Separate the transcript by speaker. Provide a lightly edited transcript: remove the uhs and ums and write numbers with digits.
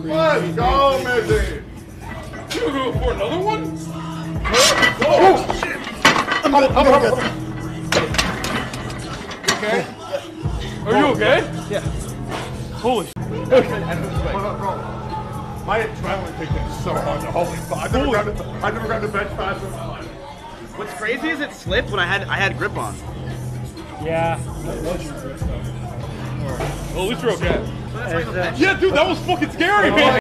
Speaker 1: Let's go, Mizzy!
Speaker 2: You go for another one?
Speaker 1: Oh, shit! I'm good.
Speaker 2: Okay? Are you okay?
Speaker 3: Yeah.
Speaker 2: Holy shit.
Speaker 1: My adrenaline kicked in so hard. Holy fuck. I never grabbed a bench fast in my life.
Speaker 4: What's crazy is it slipped when I had grip on.
Speaker 3: Yeah.
Speaker 2: Well, at least you're okay.
Speaker 4: That's why you don't bench.
Speaker 2: Yeah, dude, that was fucking scary, man.